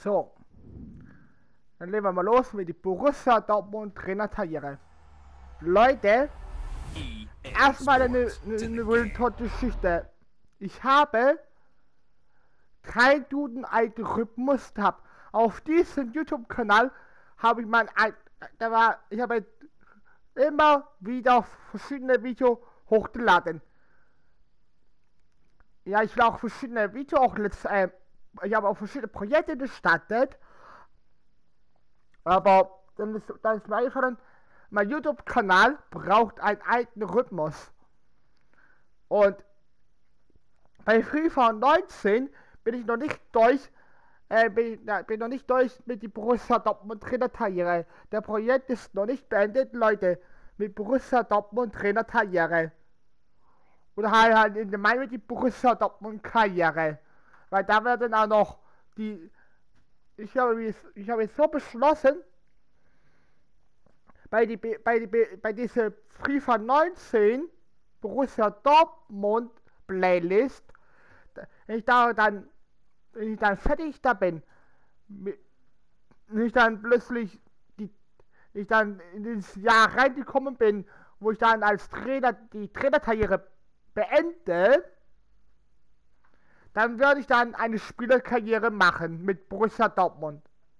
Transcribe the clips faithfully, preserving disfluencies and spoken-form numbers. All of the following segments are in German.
So, dann legen wir mal los mit die Borussia Dortmund Trainerkarriere. Leute, erstmal eine, eine, eine wilde Geschichte. Ich habe kein Duden Algorithmus gehabt. Auf diesem YouTube-Kanal habe ich mein, da war, ich habe immer wieder verschiedene Videos hochgeladen. Ja, ich will auch verschiedene Videos auch letzt, äh, ich habe auch verschiedene Projekte gestartet. Aber dann ist, dann ist mir eingefallen, mein YouTube-Kanal braucht einen eigenen Rhythmus. Und bei FIFA neunzehn bin ich noch nicht durch, äh, bin, äh, bin noch nicht durch mit die Borussia Dortmund Trainerkarriere. Der Projekt ist noch nicht beendet, Leute, mit Borussia Dortmund Trainerkarriere. Oder halt, halt in Mai mit die Borussia Dortmund Karriere. Weil da werden auch noch die, ich habe, ich habe so beschlossen, bei, die, bei, die, bei dieser FIFA neunzehn Borussia Dortmund Playlist, wenn ich da dann, wenn ich dann fertig da bin, wenn ich dann plötzlich die, ich dann in dieses Jahr reingekommen bin, wo ich dann als Trainer die Trainerkarriere beende, dann werde ich dann eine Spielerkarriere machen mit Borussia Dortmund.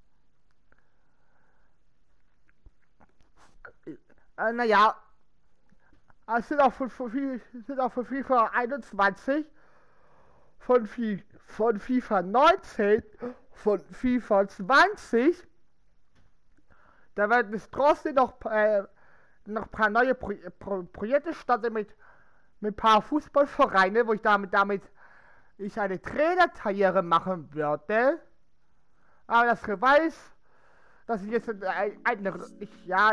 Äh, naja, es sind auch für, für, sind auch für FIFA einundzwanzig, von, von FIFA neunzehn, von FIFA zwanzig, da werden es trotzdem noch, äh, noch ein paar neue Pro Pro Projekte starten mit, mit ein paar Fußballvereine, wo ich damit, damit ich eine Trainerkarriere machen würde. Aber das weiß, dass ich jetzt ein, ein, ich, ja,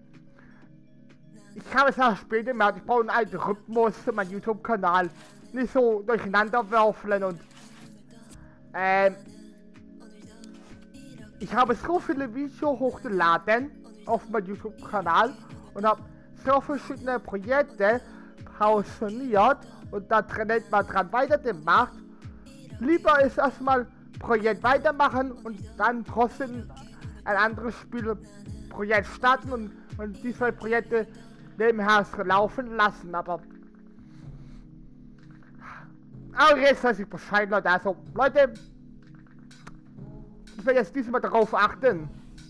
ich habe es auch später gemerkt, ich brauche einen alten Rhythmus für meinen YouTube-Kanal. Nicht so durcheinander werfen und ähm, ich habe so viele Videos hochgeladen auf meinem YouTube-Kanal und habe so verschiedene Projekte pausiert und da dran, mal dran weitergemacht. Lieber ist erstmal Projekt weitermachen und dann trotzdem ein anderes Spielprojekt starten und, und die zwei Projekte nebenher laufen lassen, aber aber jetzt weiß ich Bescheid, Leute. Also, Leute, ich werde jetzt diesmal darauf achten.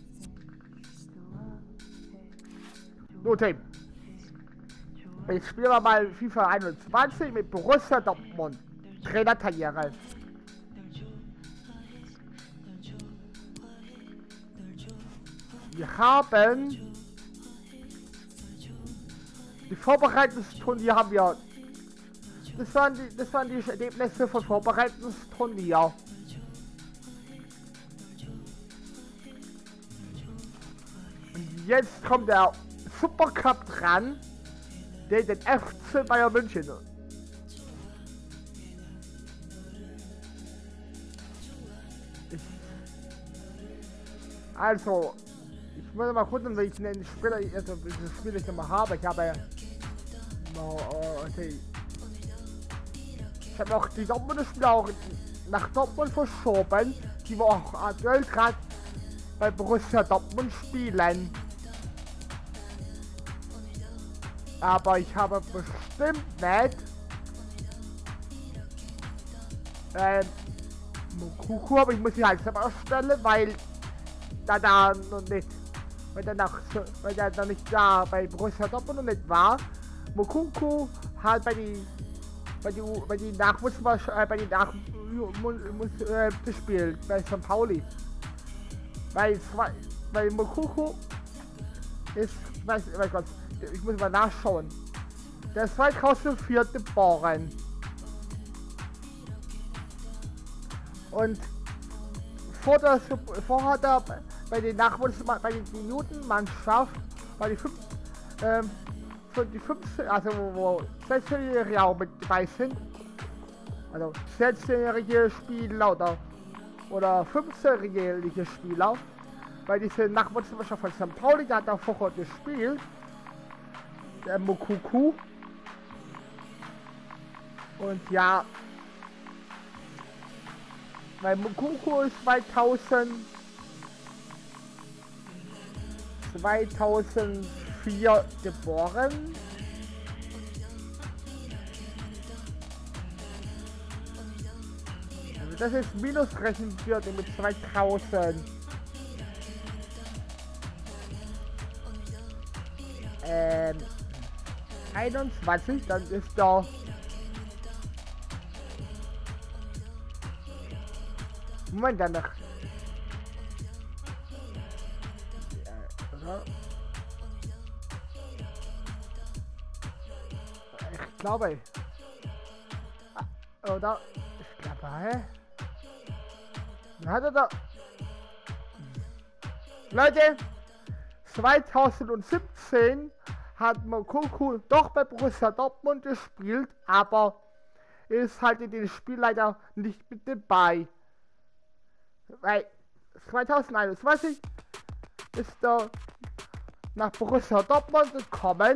So, Team. Jetzt spielen wir mal FIFA einundzwanzig mit Borussia Dortmund. Trainerkarriere. Wir haben die Vorbereitungsturnier haben wir. Das waren die, das waren die Ergebnisse von Vorbereitungsturnier. Und jetzt kommt der Supercup dran, der den F C Bayern München. Ich, also, ich muss mal gucken, welchen Spieler, also welchen Spieler ich nochmal habe. Ich habe no, okay. Ich habe auch die Dortmunder Spieler auch nach Dortmund verschoben, die wir auch aktuell gerade bei Borussia Dortmund spielen. Aber ich habe bestimmt nicht ähm, Moukoko, aber ich muss sie halt selber erstellen, weil da da noch nicht, weil der noch, weil der noch nicht da bei Borussia Dortmund noch nicht war. Moukoko hat bei die bei die bei die Nachwuchs äh, bei die Nach muss äh, gespielt bei Sankt Pauli. Weil zwei weil Moukoko ist, weiß, weiß was, ich muss mal nachschauen. Der ist zweitausendvier geboren. Und vor der vorher der bei den Nachwuchs bei den Jugendmannschaft bei die fünf ähm, für die fünfzehn, also wo sechzehnjährige auch mit dabei sind, also sechzehnjährige Spieler oder oder fünfzehnjährige Spieler, weil diese Nachwuchsmannschaft von Sankt Pauli, der hat da vorher gespielt, der Moukoko. Und ja, Weil Mokoko ist zweitausend, zweitausendvier geboren. Also das ist minusrechnen wird mit zweitausend. Ähm, einundzwanzig, dann ist da Moment dann noch. Ich glaube. Oder? Ich glaube, hä? Hat er da? Leute, zweitausendsiebzehn hat Mokoko doch bei Borussia Dortmund gespielt, aber ist halt in dem Spiel leider nicht mit dabei. Weil zweitausendeinundzwanzig ist er nach Borussia Dortmund gekommen.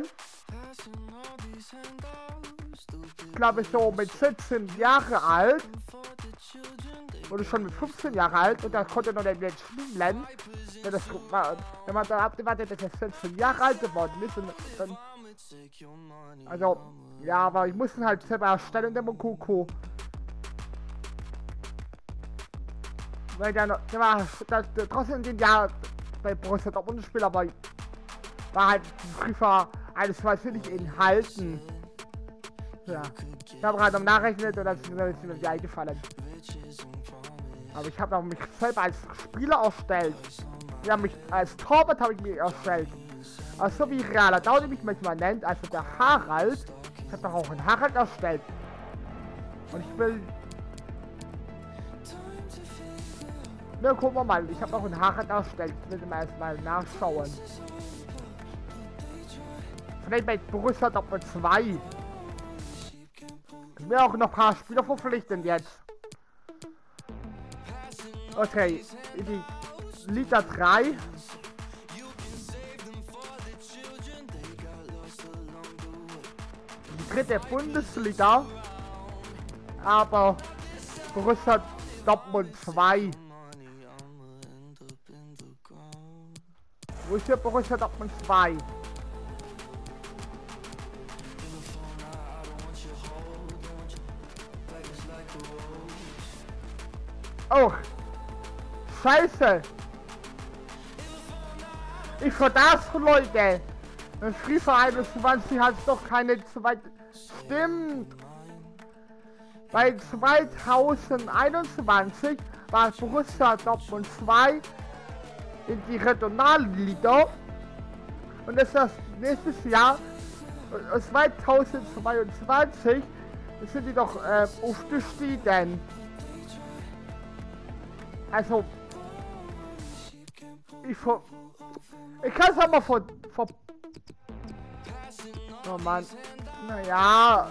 Ich glaube so mit siebzehn Jahre alt. Oder schon mit fünfzehn Jahre alt und da konnte er noch nicht spielen. Wenn, das, wenn man da abgewartet, dass er vierzehn Jahre alt geworden ist. Und dann, also, ja, aber ich muss ihn halt selber erstellen, der Mokoko. Weil der, der war der, der, trotzdem den Jahr bei Borussia Dortmund gespielt, aber war halt FIFA eines Mal nicht enthalten. Ja, ich habe gerade am Nachrechnen und das ist mir nicht eingefallen. Aber ich habe auch mich selber als Spieler erstellt. Ja, mich als Torwart habe ich mich erstellt. Also wie Realer Daudi mich manchmal nennt, also der Harald. Ich habe doch auch einen Harald erstellt. Und ich will. Na, gucken wir mal, ich habe auch einen Harald erstellt. Ich will mal erstmal nachschauen. Vielleicht bei Borussia Dortmund zwei. Ich will auch noch ein paar Spieler verpflichten jetzt. Okay, in die Liga drei. Die dritte Bundesliga. Aber Borussia Dortmund zwei. Wo ist hier Borussia Dortmund zwei? Oh! Scheiße! Ich verdass, Leute! In FIFA einundzwanzig hat es doch keine zweite. Stimmt! Bei zweitausendeinundzwanzig war Borussia Dortmund zwei in die Regionalliga. Und das ist das nächstes Jahr, zweitausendzweiundzwanzig, sind die doch äh, aufgestiegen. Also, ich ver... Ich kann es aber von... von oh Mann. Naja.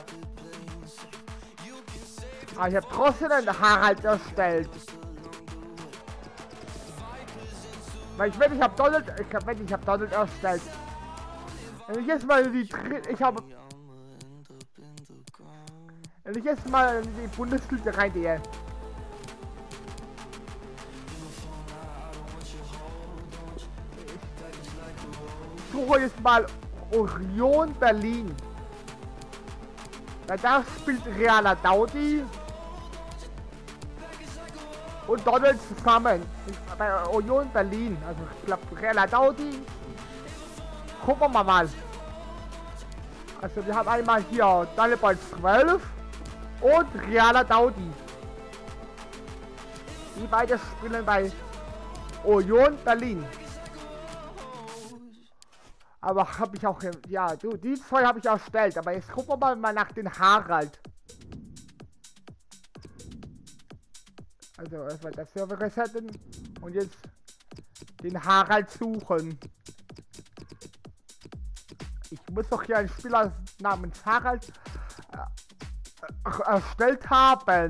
Aber ich habe trotzdem einen Harald erstellt. Weil ich wette, ich habe Donald... Ich hab, wette, ich habe Donald erstellt. Wenn ich jetzt mal die... Ich habe... Wenn ich jetzt mal in die Bundesliga reingehe. Ich suche jetzt mal Union Berlin. Weil da spielt Realer Daudi und Donald zusammen. Bei Union Berlin. Also ich glaube Realer Daudi. Gucken wir mal. Also wir haben einmal hier Danneball zwölf und Realer Daudi. Die beiden spielen bei Union Berlin. Aber habe ich auch, ja, du, die zwei habe ich erstellt. Aber jetzt gucken wir mal, mal nach den Harald. Also erstmal das Server resetten und jetzt den Harald suchen. Ich muss doch hier einen Spieler namens Harald äh, äh, erstellt haben.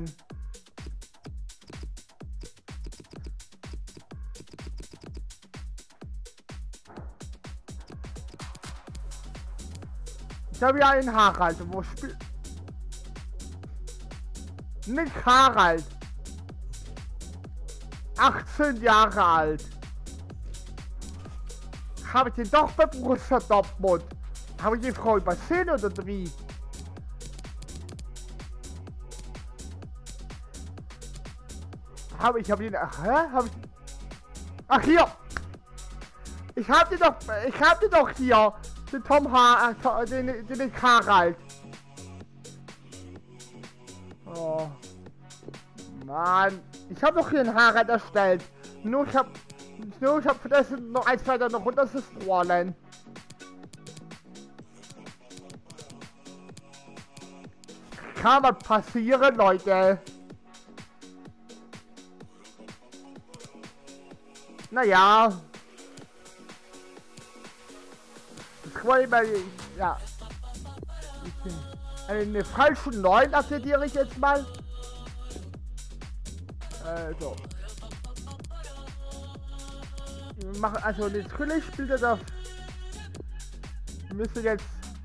Ich habe ja einen Harald, wo spielt... Nicht Harald. achtzehn Jahre alt. Habe ich den doch bei Borussia Dortmund? Habe ich die Frau übersehen oder wie? Habe ich, habe ihn, ach, hä? Habe ich, ach hier! Ich hab den doch, ich hab den doch hier, den Tom H, äh, den, den, den Harald. Oh. Mann, ich habe doch hier einen Harald erstellt. Nur ich hab, nur ich hab vergessen, noch eins weiter noch runter zu scrollen. Kann mal passieren, Leute. Naja. Ich wollte mal, ja. Eine falsche neun akzeptiere ich jetzt mal. Also. Wir machen also natürlich spielt er das. Wir müssen jetzt.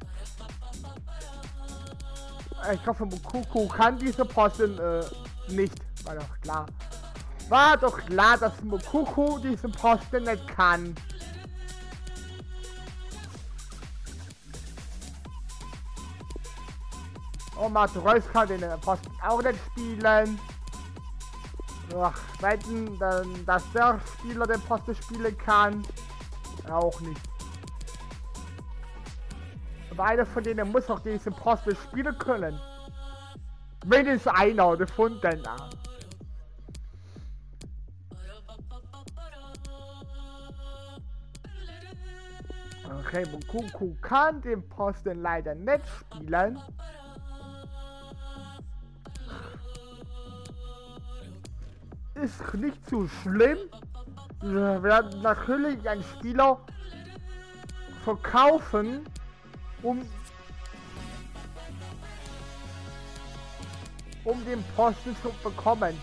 Ich hoffe, Moukoko kann diese Posten äh, nicht. War doch klar. War doch klar, dass Moukoko diesen Posten nicht kann. Und Matreus kann den Posten auch nicht spielen. Ach, wetten, dann, dass der Spieler den Posten spielen kann. Auch nicht. Aber einer von denen muss auch diesen Posten spielen können. Wenigstens einer gefunden. Okay, Moukoko kann den Posten leider nicht spielen. Ist nicht zu schlimm. Wir werden natürlich einen Spieler verkaufen, um um den Posten zu bekommen.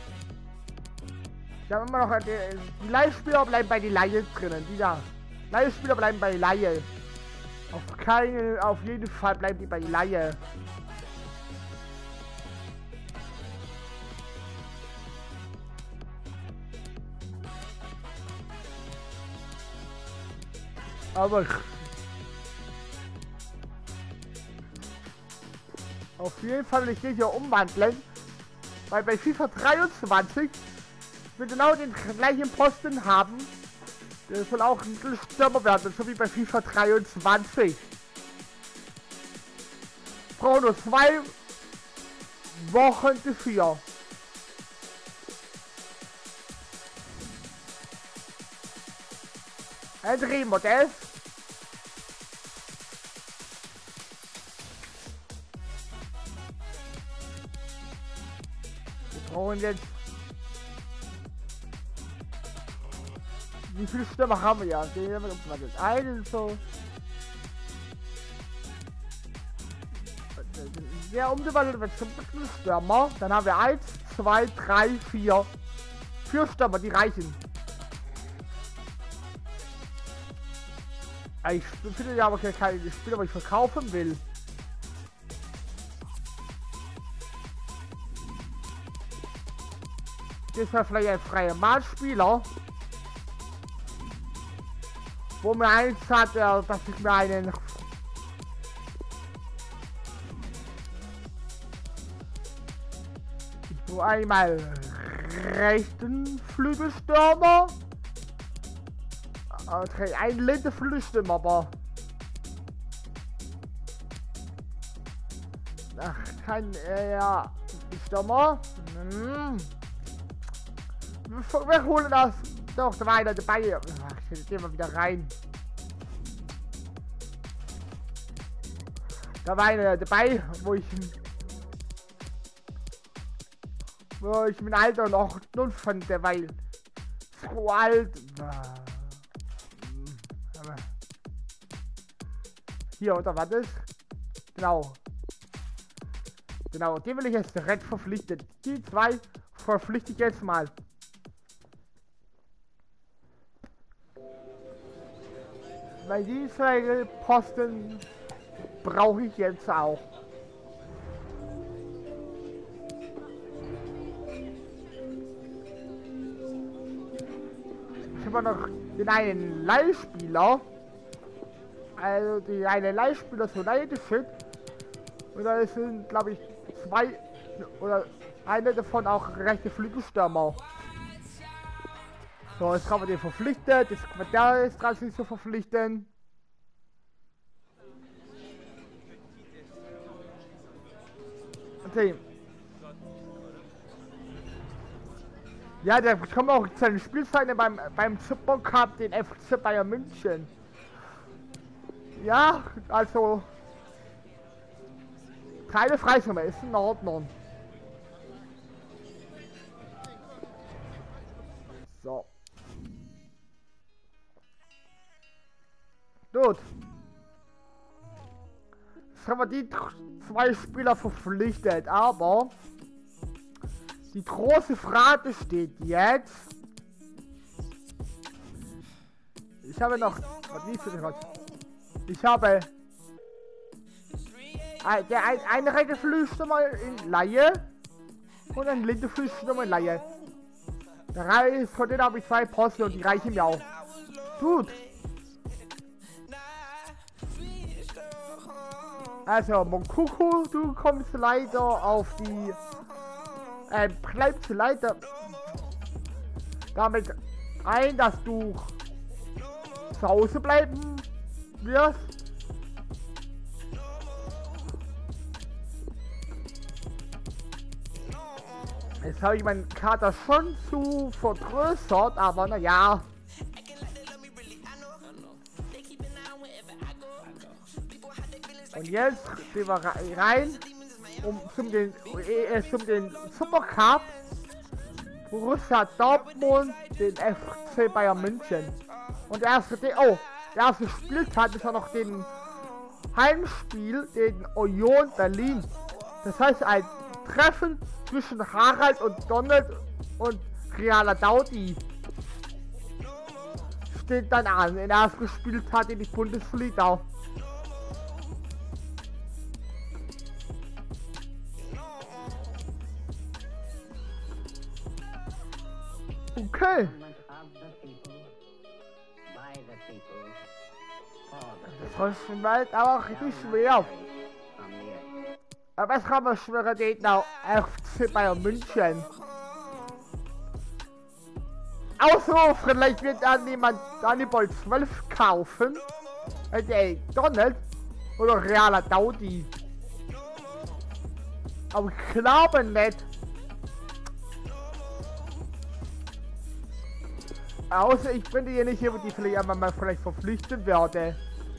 Wir haben immer noch die, die Leihspieler bleiben bei den Laie drinnen. Die da. Leihspieler bleiben bei Laie. Auf keinen, auf jeden Fall bleiben die bei Laie. Aber auf jeden Fall will ich den hier umwandeln, weil bei FIFA dreiundzwanzig wir genau den gleichen Posten haben. Der soll auch ein bisschen stürmer werden, so wie bei FIFA dreiundzwanzig. Ich brauche nur zwei Wochen dafür. Ein Drehmodell. Wir brauchen jetzt. Wie viele Stürmer haben wir ja? Den haben wir umgewandelt. Einen so. Der umgewandelt wird zum dritten Stürmer. Dann haben wir eins, zwei, drei, vier. Vier Stürmer, die reichen. Ich finde ja aber keine Spieler, die ich verkaufen will. Das wäre vielleicht ein freier Malspieler. Wo mir eins hat, dass ich mir einen ich brauche einmal rechten Flügelstürmer. Okay, ein linke Flügelstürmer, aber ach, kein äh, ja, Stürmer. Hm. Wir, wir holen das doch weiter dabei. Ach, jetzt gehen wir wieder rein. Da war einer dabei, wo ich wo ich mein Alter noch null fand, der weil so alt war. Hier, oder was ist? Genau. Genau, den will ich jetzt direkt verpflichten. Die zwei verpflichte ich jetzt mal. Weil die zwei Posten brauche ich jetzt auch. immer noch den einen Leihspieler. Also die eine Leihspieler so Leihgeschickt. Und da sind, glaube ich, zwei oder eine davon auch rechte Flügelstürmer. So, jetzt haben wir den verpflichtet. Das Quartal ist dran, sich zu verpflichten. Okay. Ja, der bekommt auch seine Spielzeiten beim, beim Supercup, den F C Bayern München. Ja, also keine Freisumme, ist in Ordnung. So. Gut. Jetzt haben wir die zwei Spieler verpflichtet, aber die große Frage steht jetzt. Ich habe noch. Wie viel was? Ich habe. Ein, der ein, eine rechte Flügelstürmer in Laie und ein linke Flügelstürmer in Laie. Der Reihe von denen habe ich zwei Posten und die reichen mir auch. Gut. Also, Mokuku, du kommst leider auf die. Äh, bleibst du leider damit ein, dass du zu Hause bleiben wirst. Jetzt habe ich meinen Kater schon zu vergrößert, aber naja. Und jetzt gehen wir rein, um zum den, äh, zum den Supercup Borussia Dortmund, den F C Bayern München. Und der erste, oh, der erste Spieltag ist ja noch den Heimspiel gegen Union Berlin. Das heißt ein Treffen zwischen Harald und Donald und Reala Daudi steht dann an. Der erste Spieltag in die Bundesliga. Okay. Das ist schon bald aber richtig schwer. Aber es haben wir schwerer Gegner F C Bayern München. Außer vielleicht wird dann jemand Dannibal zwölf kaufen. Der Donald oder Reala Daudi. Aber ich glaube nicht. Außer ich bin die nicht hier, die vielleicht einmal mal vielleicht verpflichten werde.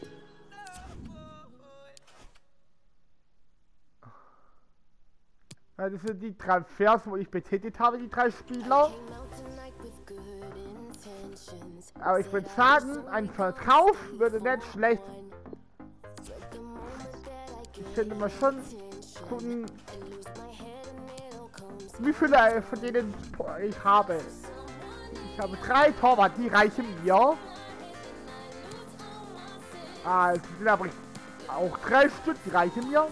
Ja, das sind die Transfers, wo ich betätigt habe, die drei Spieler. Aber ich würde sagen, ein Verkauf würde nicht schlecht. Ich könnte mal schon gucken, wie viele von denen ich habe. Ich habe drei Torwart, die reichen mir. Also sind aber auch drei Stück, die reichen mir.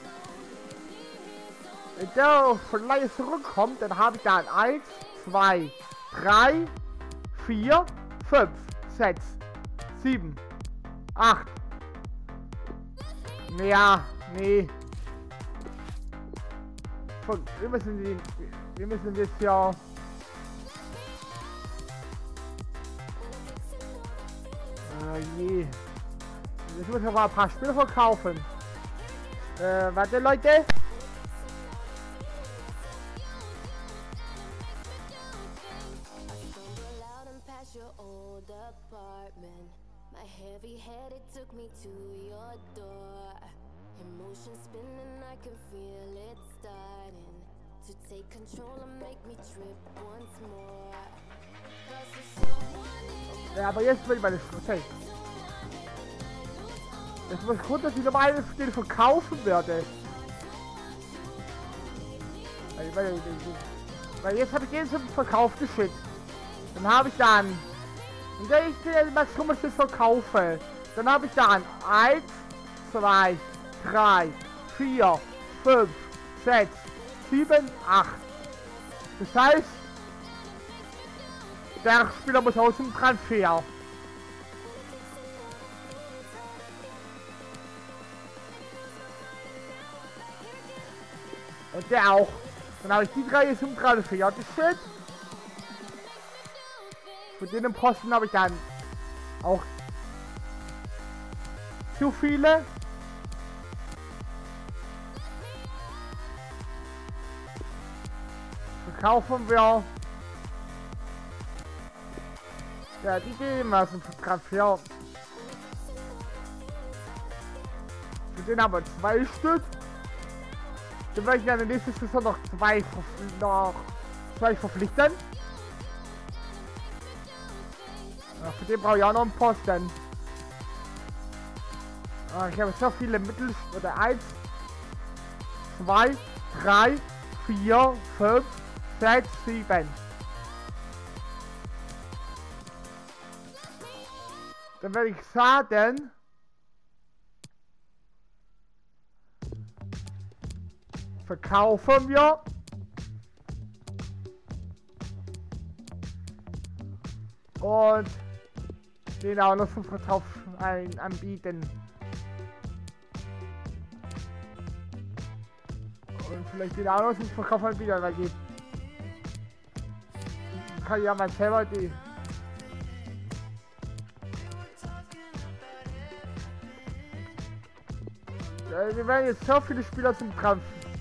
Wenn der von Laie zurückkommt, dann habe ich dann eins, zwei, drei, vier, fünf, sechs, sieben, acht. Ja, nee. Von, wir müssen die, wir müssen das ja. Ah je. Jetzt muss ich aber ein paar Spiele verkaufen. Äh, warte Leute. Ja, aber jetzt will ich meine Schritte. Jetzt muss ich gut, dass ich noch eine Spiel verkaufen werde. Weil, weil, weil jetzt habe ich den zum Verkauf geschickt. Dann habe ich dann. Und wenn ich den Maximum jetzt verkaufe, dann habe ich dann eins, zwei, drei, vier, fünf, sechs, sieben, acht. Das heißt, Der Spieler muss aus dem Transfer. Und der auch. Dann habe ich die drei zum Transfer geschickt. Für den Posten habe ich dann auch zu viele. Verkaufen wir. Ja, die gehen wir zum Transfer. Für den haben wir zwei Stück. Dann werde ich ja in der nächsten Saison noch zwei, noch zwei verpflichten. Ja, für den brauche ich auch noch einen Posten. Ah, ich habe so viele Mittel, oder eins, zwei, drei, vier, fünf, sechs, sieben. Dann werde ich sagen, verkaufen wir und den auch noch zum Verkauf ein, anbieten. Und vielleicht den auch noch zum Verkauf anbieten, weil die kann ja mal selber die wir werden jetzt so viele Spieler zum Kampf.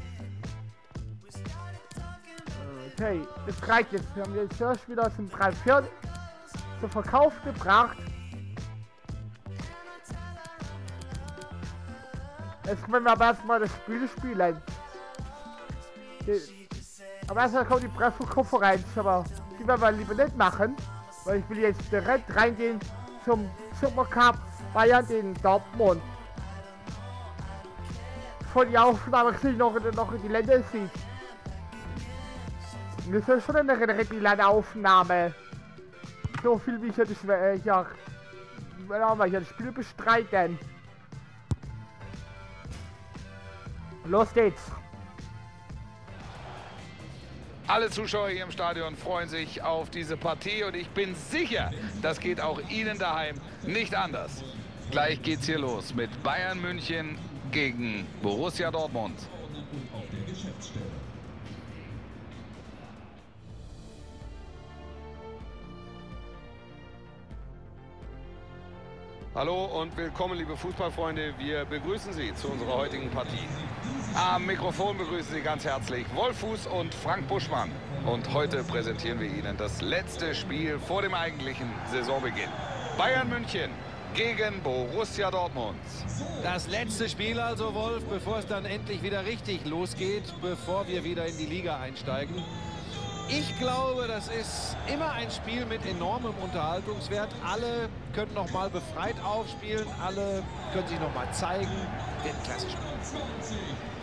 Okay, das reicht jetzt. Wir haben jetzt so Spieler zum Transfer zum Verkauf gebracht. Jetzt können wir aber erstmal das Spiel spielen. Die, aber erstmal kommt die Pressekonferenz, aber die werden wir lieber nicht machen, weil ich will jetzt direkt reingehen zum Supercup Bayern in Dortmund. Von die Aufnahme kriege ich noch, noch in die Länder sieht. Das ist schon eine reguläre Aufnahme. So viel wie ich ja das, äh, ja, weil ich ja das Spiel bestreiten. Los geht's. Alle Zuschauer hier im Stadion freuen sich auf diese Partie und ich bin sicher, das geht auch Ihnen daheim nicht anders. Gleich geht's hier los mit Bayern München gegen Borussia Dortmund. Hallo und willkommen, liebe Fußballfreunde. Wir begrüßen Sie zu unserer heutigen Partie. Am Mikrofon begrüßen Sie ganz herzlich Wolf Fuß und Frank Buschmann. Und heute präsentieren wir Ihnen das letzte Spiel vor dem eigentlichen Saisonbeginn. Bayern München gegen Borussia Dortmund. Das letzte Spiel also, Wolf, bevor es dann endlich wieder richtig losgeht, bevor wir wieder in die Liga einsteigen. Ich glaube, das ist immer ein Spiel mit enormem Unterhaltungswert. Alle können noch mal befreit aufspielen, alle können sich noch mal zeigen. Wird ein klasse Spiel.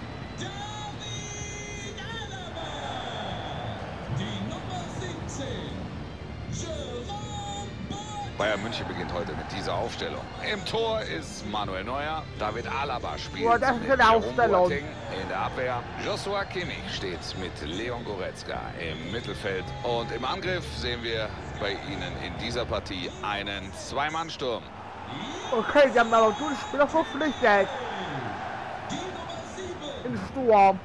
Bayern München beginnt heute mit dieser Aufstellung. Im Tor ist Manuel Neuer, David Alaba spielt Boah, das ist mit eine Jerome Aufstellung. Boateng in der Abwehr. Joshua Kimmich steht mit Leon Goretzka im Mittelfeld. Und im Angriff sehen wir bei Ihnen in dieser Partie einen Zwei-Mann-Sturm. Okay, die haben aber gute Spieler verpflichtet. Im Sturm.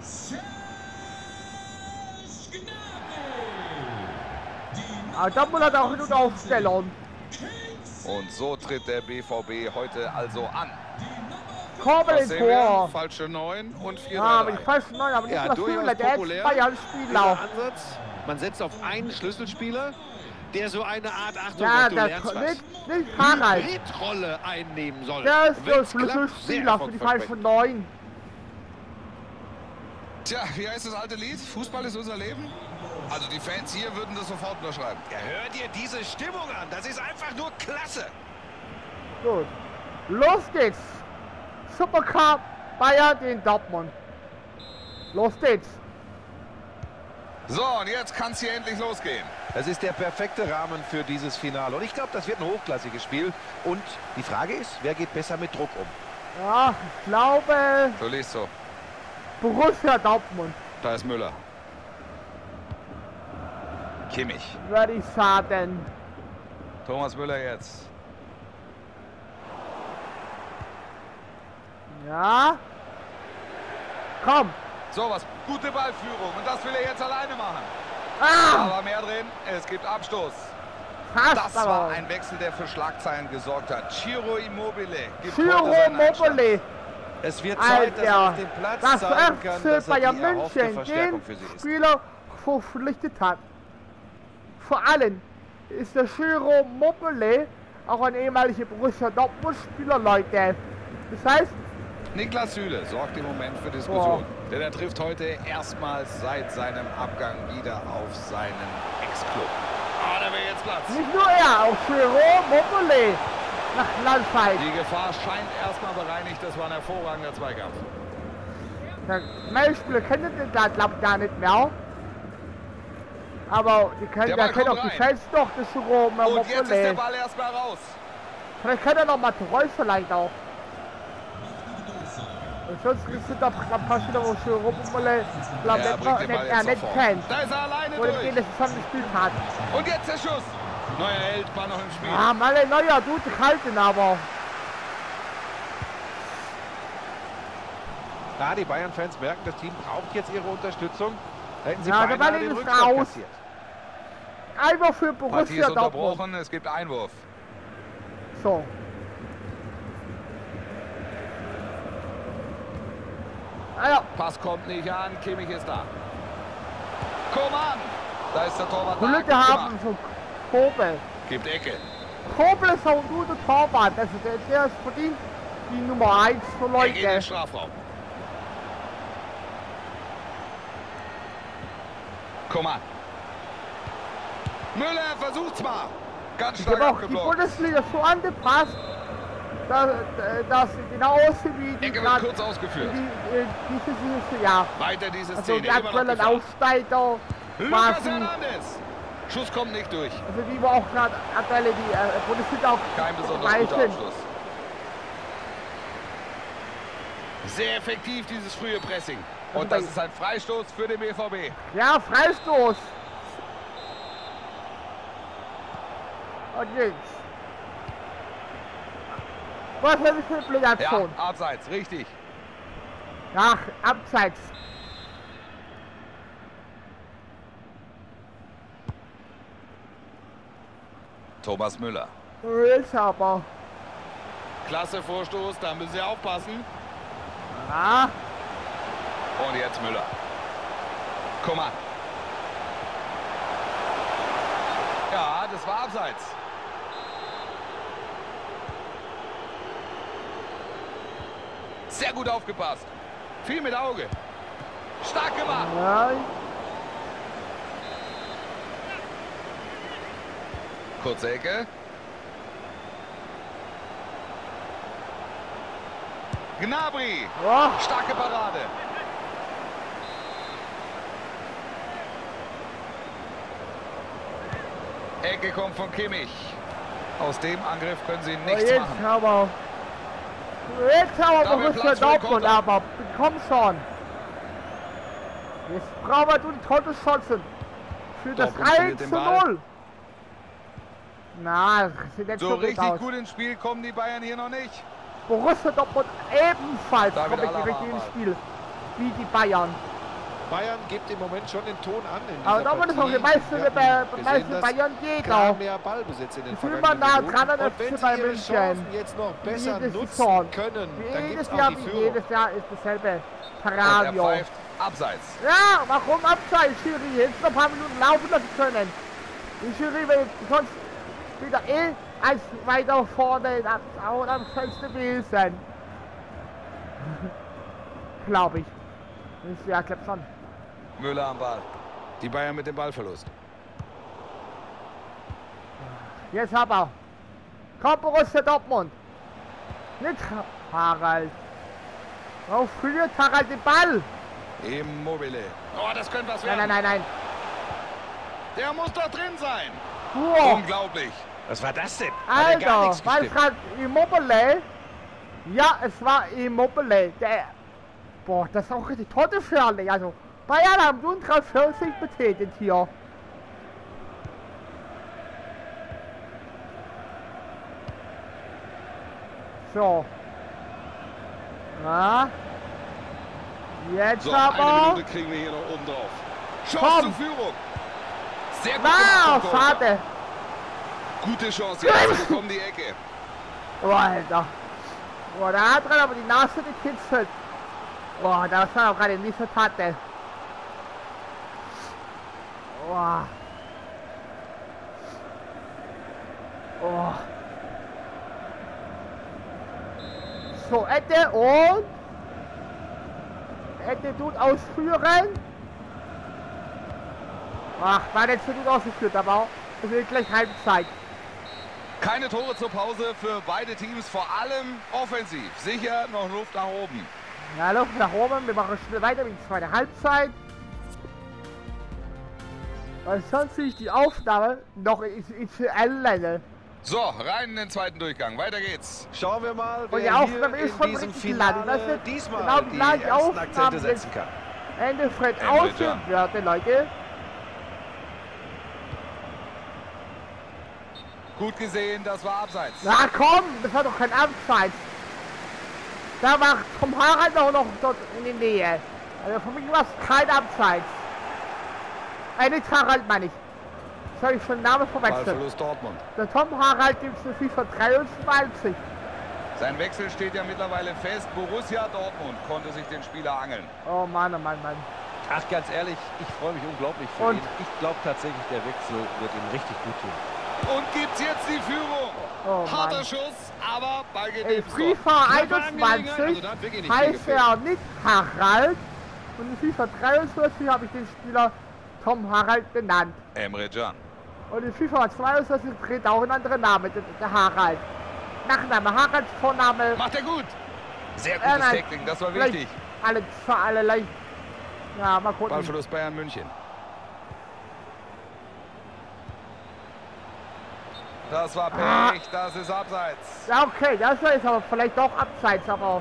Aber Dortmund hat auch eine gute Aufstellung. Und so tritt der B V B heute also an. Korbel Was im sehen wir? Tor. Falsche neun und vier Ja, aber die falschen Neun, aber nicht Ja, das durchaus Fühler, der ist populär. Bayern-Spieler. Ansatz. Man setzt auf einen Schlüsselspieler, der so eine Art, Achtung, Ja, du der lernst was, nicht, nicht Harald. Hybridrolle einnehmen soll. Der ist der Wenn's klappt, sehr Schlüsselspieler für die falschen erfolgversprechend. Neun. Tja, wie heißt das alte Lied? Fußball ist unser Leben? Also die Fans hier würden das sofort unterschreiben. Ja, hör dir diese Stimmung an. Das ist einfach nur klasse. Gut. Los geht's. Supercup Bayern in Dortmund. Los geht's. So, und jetzt kann es hier endlich losgehen. Das ist der perfekte Rahmen für dieses Finale. Und ich glaube, das wird ein hochklassiges Spiel. Und die Frage ist, wer geht besser mit Druck um? Ja, ich glaube So liest so. Borussia Dortmund. Da ist Müller. Kimmich. würde ich sagen. Thomas Müller jetzt. Ja. Komm. So was, gute Ballführung. Und das will er jetzt alleine machen. Ah, Aber mehr drin, es gibt Abstoß. fast Das aber. war ein Wechsel, der für Schlagzeilen gesorgt hat. Ciro Immobile gibt Ciro heute seinen Einstand. Immobile. Es wird Zeit, dass er Alter, auf dem Platz das zeigen kann, erste dass er Bayern die erhoffte München Verstärkung den für sie ist. Spieler verpflichtet hat. Vor allem ist der Ciro Immobile auch ein ehemaliger Borussia Dortmund-Spieler, Leute. Das heißt, Niklas Süle sorgt im Moment für Diskussion. Denn er trifft heute erstmals seit seinem Abgang wieder auf seinen Ex-Club. Ah, da wäre jetzt Platz. nicht nur er, auch Ciro Immobile nach Landszeit. Die Gefahr scheint erstmal bereinigt. Das war ein hervorragender Zweikampf. Der Mailspieler kennt den da, glaube ich, gar nicht mehr. Aber die kennen, Der der Ball kennt kommt auch die rein. Fans doch, das Ciro Und jetzt ist der Immobile. Ball erstmal raus. Vielleicht kennt er noch mal Reus vielleicht auch. Und sonst sind da ein paar Spieler, wo Ciro Immobile, glaube Er bringt den ich, Ball er jetzt nicht nach vorne. kennt. Da ist er alleine Oder durch. den er zusammen gespielt hat. Und jetzt der Schuss. Neuer Held war noch im Spiel. Ah, Malle Neuer, gute Kalten aber. Ja, die Bayern-Fans merken, das Team braucht jetzt ihre Unterstützung. Da hätten sie Ja, der beinahe Ball den ist Rückstand raus. kassiert. Einfach für Partie Borussia ist Dortmund. unterbrochen. Es gibt Einwurf. So. Ah ja, Pass kommt nicht an. Kimmich ist da. Koman. Da ist der Torwart. da. Glück Gut haben gemacht. von Kobel. Gibt Ecke. Kobel ist auch ein guter Torwart. Also der, der ist verdient die Nummer eins für Ecke in den Leute. Strafraum. Koman. Müller versucht's mal. Ganz Ich stark habe auch die abgeblockt. Bundesliga so angepasst, dass, dass sie genau aussieht wie die Ecke wird gerade kurz ausgeführt. die, äh, dieses, dieses Jahr. Weiter diese Also Szene. die Immer noch aktuellen Gefahr. Aufsteiger Lucas quasi, Hernandez. Schuss kommt nicht durch. also die wir auch gerade aktuell die äh, Bundesliga auch Kein besonders guter weisen. Abschluss. Sehr effektiv dieses frühe Pressing. Und das ist ein Freistoß für den B V B. Ja, Freistoß. Und jetzt. Was ist das für eine blöde Ja, Aktion? abseits, richtig. Ach, abseits. Thomas Müller. Jetzt aber. Klasse Vorstoß, da müssen Sie aufpassen. Ja, Und jetzt Müller. Koman. Ja, das war abseits. Sehr gut aufgepasst. Viel mit Auge. Stark gemacht. ja, Kurze Ecke. Gnabry. ja. Starke Parade. Ecke kommt von Kimmich. Aus dem Angriff können sie Und nichts jetzt machen. aber. Jetzt aber Da wird Borussia Platz für den Dortmund, Konter. aber komm schon. Jetzt brauchen wir die tolle Chancen. Für das Dortmund verliert eins den zu Ball. null. Na, das sieht jetzt So so gut richtig aus. gut ins Spiel kommen die Bayern hier noch nicht. Borussia Dortmund ebenfalls David komme ich Alaba richtig ins mal. Spiel. Wie die Bayern. Bayern gibt im Moment schon den Ton an in dieser Aber Dortmund ist auch Partie. die meiste, Wir hatten bei, gesehen, meiste dass Bayern klar jeder. mehr Ballbesitz in den Ich fühl vergangenen mal nah Minuten. dran an der Und wenn F C sie Bayern ihre München. Chancen jetzt noch besser Jedes nutzen Saison. können, dann Wie gibt jedes es auch Jahr, die wie Führung. jedes Jahr ist dasselbe Und er Paradio. pfeift abseits. Ja, warum abseits, Schiri? Jetzt noch ein paar Minuten laufen lassen können. Die Schiri will sonst wieder eh als weiter vorne ab, auch am schnellsten gewesen. Glaube ich. Das ist ja, klappt schon. Müller am Ball. Die Bayern mit dem Ballverlust. Jetzt aber. Kommt Borussia Dortmund. Nicht Harald. Wo führt Harald den Ball? Immobile. Oh, das könnte was Nein, werden. nein, nein, nein. Der muss doch drin sein. Wow. Unglaublich. Was war das denn? Hat ja gar Alter, nichts war es gestimmt. gerade Immobile? Ja, es war Immobile. Der, boah, das ist auch richtig todesfährlich. Also, Bayern haben nun vierzig betätigt hier. So. Ja. Jetzt So, eine aber. Minute kriegen wir hier noch oben drauf. Chance Komm. zur Führung. Sehr gut Ah, gemacht vom Torhüter. schade. Gute Chance, jetzt bekommen die Ecke. Oh, Alter. Boah, da hat er aber die Nase gekitzelt. Boah, das war auch gerade nicht so hatte. Boah. Oh. So, Ette und Ette tut ausführen. Ach, war nicht so gut ausgeführt, aber es wird gleich Halbzeit. Keine Tore zur Pause für beide Teams, vor allem offensiv. Sicher noch Luft nach oben. Ja, Luft nach oben, wir machen schnell weiter mit der zweiten Halbzeit. Weil sonst sehe ich die Aufnahme noch in Länge. So, rein in den zweiten Durchgang. Weiter geht's. Schauen wir mal, Und wer die hier Aufnahme ist in von diesem richtig lang. Das Finale ist diesmal genau die die gleiche ersten Aufnahme Akzente jetzt. setzen kann. Ende Fred Emre Can. ausführen werde, Leute. Gut gesehen, das war abseits. Na komm, das war doch kein Abseits. Da war vom Harald auch noch dort in der Nähe. Also für mich war es kein Abseits. Äh, nicht Harald meine ich. Das habe ich schon den Namen verwechselt. Ballverlust Dortmund. Der Tom Harald gibt es für FIFA dreiundzwanzig. Sein Wechsel steht ja mittlerweile fest. Borussia Dortmund konnte sich den Spieler angeln. Oh Mann, oh Mann, Mann. Ach, ganz ehrlich, ich freue mich unglaublich für Und? ihn. Ich glaube tatsächlich, der Wechsel wird ihm richtig gut tun. Und gibt's jetzt die Führung. Oh Harter Mann. Schuss, aber Ball geht In ins Tor. FIFA Knappe Angelegenheit, einundzwanzig also da hat wirklich nicht viel heißt gefehlt. er nicht Harald. Und in FIFA dreiundzwanzig habe ich den Spieler Tom Harald benannt. Emre Can. Und in FIFA zweiundzwanzig tritt auch ein anderer Name, der, der Harald. Nachname Harald, Vorname. Macht er gut. Sehr Äh, gutes nein, Tackling, das war vielleicht wichtig. Alle, alle leicht. Ja, mal gucken. Ballverlust Bayern München. Das war Ah. Pech, das ist abseits. Ja, okay, das ist aber vielleicht doch abseits, aber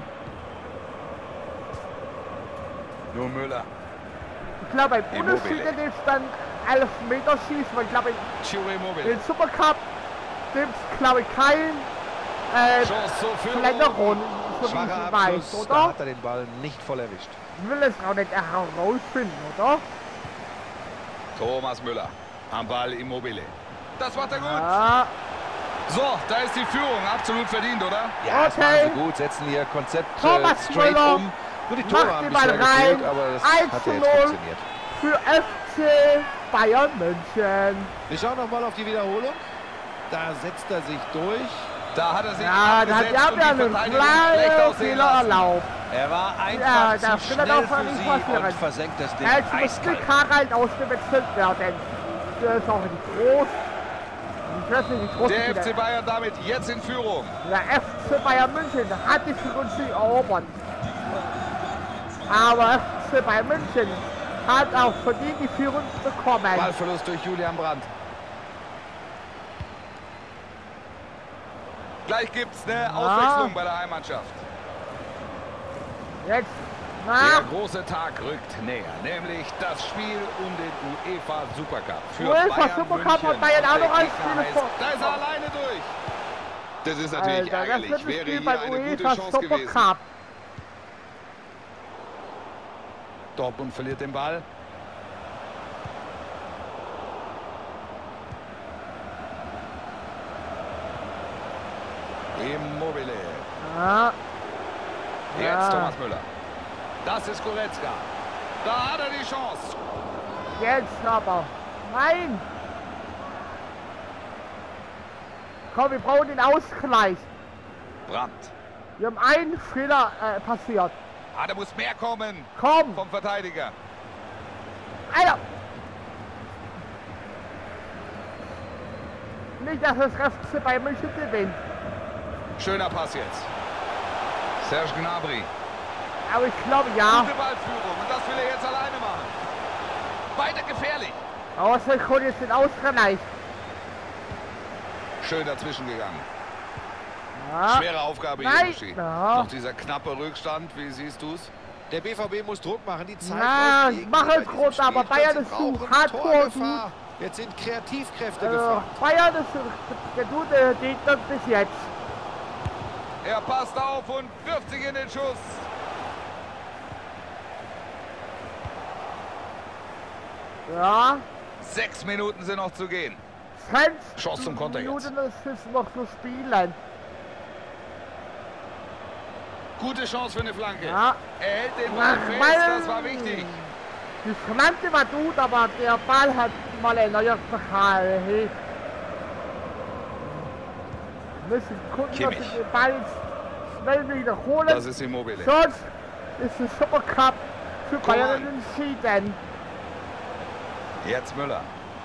Nur Müller. ich glaube, beim Immobile. Unterschied ist dann elf Meter schießen, weil ich glaube, Ciro Immobile. den Supercup gibt es, glaube ich, kein äh, Chance zur Führung. Verlängerung, so wie Schwacher ich weiß, Abschluss, da oder? hat er den Ball nicht voll erwischt. Ich will es auch nicht herausfinden, oder? Thomas Müller. Am Ball Immobile. Das macht er gut. Ja, So, da ist die Führung. Absolut verdient, oder? Ja, das Okay. machen sie gut, setzen ihr Konzept äh, Thomas straight Müller um. Nur die Tore macht haben den Ball bisher gefehlt, rein. aber das eins hat zu ja jetzt null funktioniert. für F C Bayern München. Wir schauen noch mal auf die Wiederholung. Da setzt er sich durch. Da hat er sich Ja, da hat abgesetzt die und die Abwehr einen Verteidigung schlecht kleinen aussehen Fehler lassen. erlaubt. Er war Ja, einfach da zu will er schnell doch für nicht sie passieren. und versenkt das Ding Jetzt muss eiskalt. Glück Harald ausgewechselt werden. Das ist auch nicht groß. Ich weiß nicht, wie groß Der ist F C Bayern damit jetzt in Führung. Der F C Bayern München hat die Führung nicht erobert. Aber F C Bayern München hat auch verdient die Führung bekommen. Ballverlust durch Julian Brandt. Gleich gibt's eine Auswechslung bei der Heimmannschaft. Jetzt, Der na, große Tag rückt näher, nämlich das Spiel um den UEFA Supercup. Für UEFA Bayern Supercup München. hat Bayern auch Und der noch ein Gegner Spiel heißt- vor- Da ist er alleine durch. Das ist natürlich Alter, das ärgerlich. wird ein Wäre Spiel hier beim eine gute UEFA Chance gewesen. Supercup. Dortmund verliert den Ball. Immobile. Ja, Jetzt Ja. Thomas Müller. Das ist Goretzka. Da hat er die Chance. jetzt aber. Nein! Komm, wir brauchen den Ausgleich. Brandt. Wir haben einen Fehler äh, passiert. Ah, da muss mehr kommen Komm! vom Verteidiger. Alter! Nicht, dass das F C Bayern München gewinnt. Schöner Pass jetzt. Serge Gnabry. Aber ich glaube ja. Gute Ballführung und das will er jetzt alleine machen. Weiter gefährlich. Außer ich hole jetzt den Ausgleich. Schön dazwischen gegangen. Ja. Schwere Aufgabe hier, Nein. Uschi. Ja. Noch dieser knappe Rückstand, wie siehst du es? Der B V B muss Druck machen. Die Zeit Na, läuft gegen mach sie es bei diesem rot, aber Spielplatz. Bayern Sie ist zu brauchen hardcore Torgefahr. Jetzt sind Kreativkräfte Also, gefragt. Bayern ist der gute Gegner bis jetzt. Er passt auf und wirft sich in den Schuss. Ja. Sechs Minuten sind noch zu gehen. Chance zum Konter jetzt. Minuten ist es noch zu spielen. Gute Chance für eine Flanke. Ja. Er hält den Ball fest, das war wichtig. Die Flanke war gut, aber der Ball hat mal ein neuer Pokal. Hey. Wir müssen gucken, Kimmich. dass wir den Ball schnell wiederholen. Das ist Immobile. Sonst ist der Supercup für Bayern Coman. entschieden. Jetzt Müller.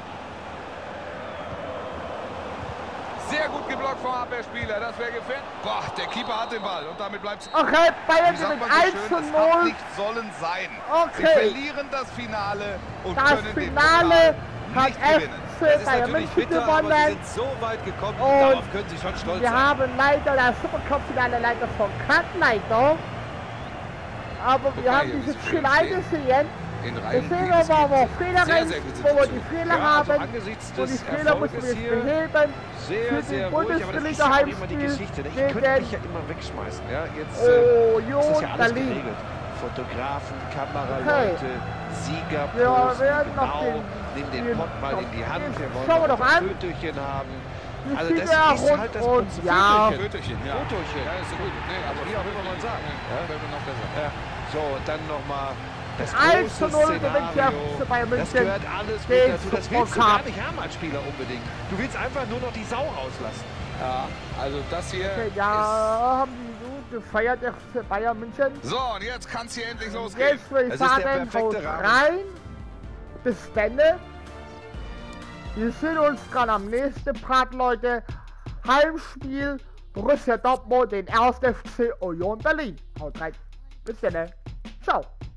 Sehr gut geblockt vom Abwehrspieler. Das wäre gefährlich. Boah, der Keeper hat den Ball und damit bleibt es. Okay, Bayern Wie sagt mit man so eins schön, zu es hat null. nicht sollen sein. Sie Okay. verlieren das Finale und Das können den Finale Pokal hat nicht gewinnen. F Das C ist Bayern natürlich München bitter, aber sie gewonnen. sind so weit gekommen, Und darauf können sie schon stolz Wir sein. haben leider das Supercup-Finale leider verkackt, leider. Aber wir mal haben hier, wie dieses sie Spiel schön stehen. eingesehen. In Wir Reihen sehen vieles aber, wo geht. Fehler Sehr, rein, sehr gute wo wir die Situation. Fehler Ja, also haben. angesichts Und die des Fehler müssen wir Erfolges jetzt hier beheben. Sehr, Für sehr den ruhig, aber das ist ja auch immer die Bundesliga-Heimspiel Geschichte. Ne? Ich gegen- könnte mich ja immer wegschmeißen. Ja? Jetzt Oh, äh, ist Jo, das ja alles Berlin. geregelt. Fotografen, Kameraleute, Sieger, Wir posen, werden noch genau, den- nimm den den- Pott mal in die Hand. Wir wollen Schauen wir noch doch ein an. Fötchen haben. Die Also das Sieger ist rund halt das und Prinzip. ja. Fötchen. Fötchen, ja. Fötchen. Ja, ist so gut. Nee, Also wie auch immer man sagt. Ja, wäre mir noch besser. Ja. So, dann nochmal das eins zu große null gewinnt der Szenario. F C Bayern Das München gehört alles mit gegen dazu. Das willst du Supercup. gar nicht haben als Spieler unbedingt. Du willst einfach nur noch die Sau rauslassen. Ja, also das hier Okay, ist... ja, haben die gut gefeiert, der F C Bayern München. So, und jetzt kann es hier endlich losgehen. Jetzt würde ich Das ist der sagen, haut perfekte Rahmen. rein. Bis dann. Wir sehen uns dann am nächsten Part, Leute. Heimspiel Borussia Dortmund, den ersten F C Union Berlin. Haut rein. Bis dann. Ciao.